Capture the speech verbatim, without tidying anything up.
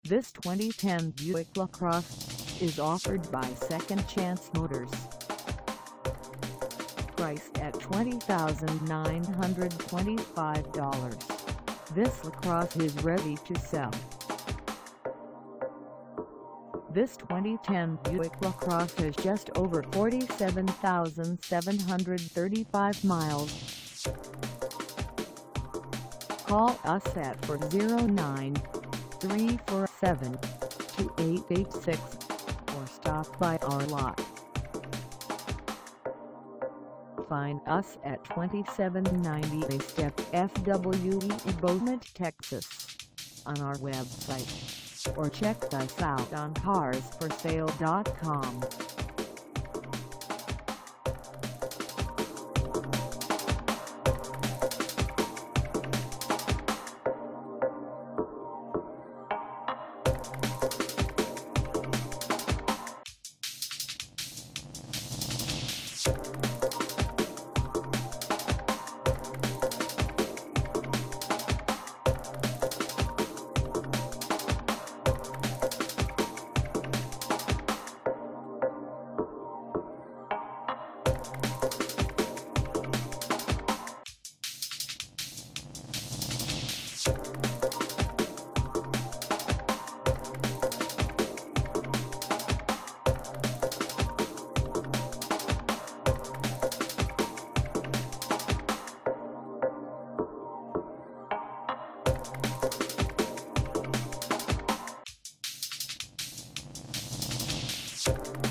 This twenty ten Buick LaCrosse is offered by Second Chance Motors. Priced at twenty thousand nine hundred twenty-five dollars, this LaCrosse is ready to sell. This twenty ten Buick LaCrosse has just over forty-seven thousand seven hundred thirty-five miles. Call us at four oh nine, three four seven, two eight eight six or stop by our lot. Find us at twenty-seven ninety Eastex F W D in Beaumont, Texas, on our website, or check us out on cars for sale dot com. You